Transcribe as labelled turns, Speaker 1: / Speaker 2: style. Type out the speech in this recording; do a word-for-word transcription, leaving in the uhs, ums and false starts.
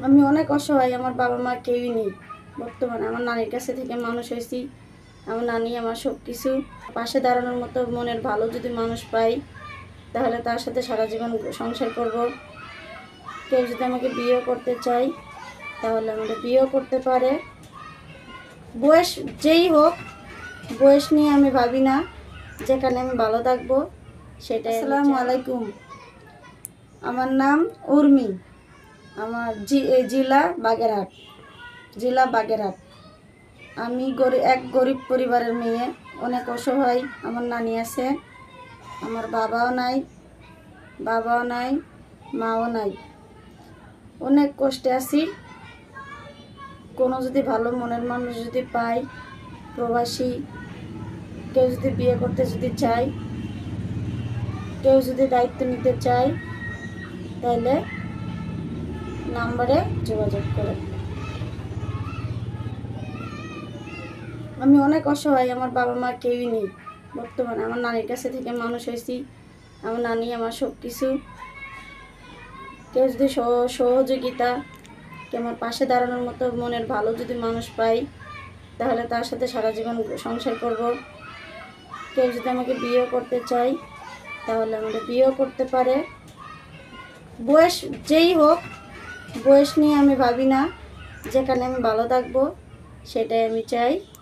Speaker 1: আমি অনেক অসহায়, আমার বাবা মা কেউই নেই বর্তমানে। আমার নানির কাছে থেকে মানুষ হয়েছি। আমার নানি আমার সব কিছু। পাশে দাঁড়ানোর মতো মনের ভালো যদি মানুষ পাই, তাহলে তার সাথে সারা জীবন সংসার করব। কেউ যদি আমাকে বিয়ে করতে চাই, তাহলে আমাকে বিয়েও করতে পারে। বয়স যেই হোক, বয়স নিয়ে আমি ভাবি না, যেখানে আমি ভালো থাকবো সেটাই। আসসালামু আলাইকুম, আমার নাম উর্মি, আমার জি জেলা বাগেরহাট, জেলা বাগেরহাট। আমি গরিব এক গরিব পরিবারের মেয়ে, অনেক অসহায়। আমার নানি আছে, আমার বাবাও নাই, বাবাও নাই, মাও নাই। অনেক কষ্টে আছি। কোনো যদি ভালো মনের মানুষ যদি পাই, প্রবাসী কেউ যদি বিয়ে করতে যদি চাই, কেউ যদি দায়িত্ব নিতে চাই, তাহলে নাম্বারে যোগাযোগ করে। আমি অনেক অসহায়, আমার বাবা মা কেউই নেই বর্তমানে। আমার নানির কাছে থেকে মানুষ হয়েছি। আমার নানি আমার সব কিছু। কেউ যদি সহযোগিতা, কেউ আমার পাশে দাঁড়ানোর মতো মনের ভালো যদি মানুষ পাই, তাহলে তার সাথে সারা জীবন সংসার করব। কেউ যদি আমাকে বিয়ে করতে চাই, তাহলে আমাকে বিয়েও করতে পারে। বয়স যেই হোক, বয়স নিয়ে আমি ভাবি না, যেখানে আমি ভালো থাকবো সেটাই আমি চাই।